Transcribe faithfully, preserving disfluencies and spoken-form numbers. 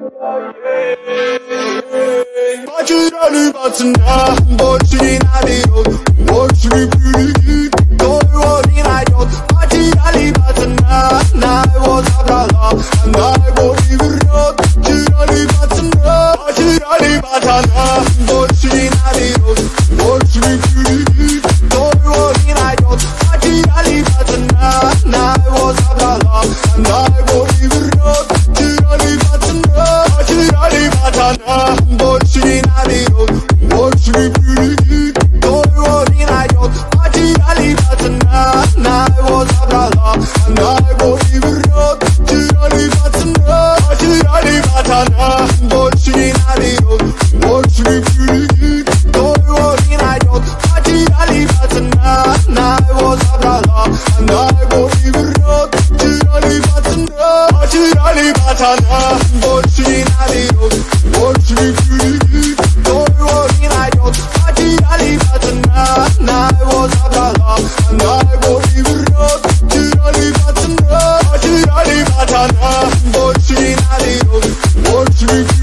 Потеряли пацана, больше не наберет, больше не прилетит, кто его не найдет. Потеряли пацана, она его забрала, она его не вернет. Потеряли пацана, потеряли пацана, больше не наберет, больше не прилетит, кто его не найдет. Потеряли пацана, она его забрала, она его не вернет. Потеряли пацана, потеряли пацана, больше не наберет, больше не прилетит, кто его не найдет. Потеряли пацана, она его забрала, она его не вернет. Потеряли пацана, потеряли пацана, больше не наберет, больше не прилетит, кто его не найдет. Потеряли пацана, она его забрала, она его не вернет. Потеряли пацана, потеряли пацана, больше не наберет, больше не прилетит, кто его не найдет. Потеряли пацана, она его забрала, она его не вернет. Потеряли пацана, потеряли пацана, больше не наберет, больше не прилетит.